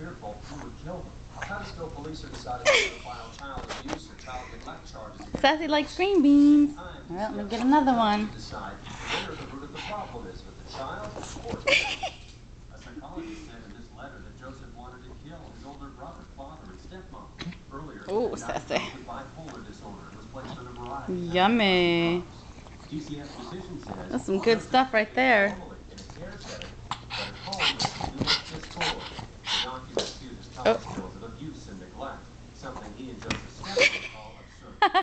fearful he would kill them. Titusville police are deciding to file child abuse or child neglect charges against Sassy likes green beans. Well, we'll get another one. decide where the root of the problem is with the child or him. A psychologist said in this letter that Joseph wanted to kill his older brother, father, and stepmom. Earlier, Oh, Sassy. with bipolar disorder and was placed on a variety of Yummy. DCF's decision says That's some good stuff right there. in a care setting, but at home do not discord. The doctor accuses Oh. Titusville of abuse and neglect, something he and Joseph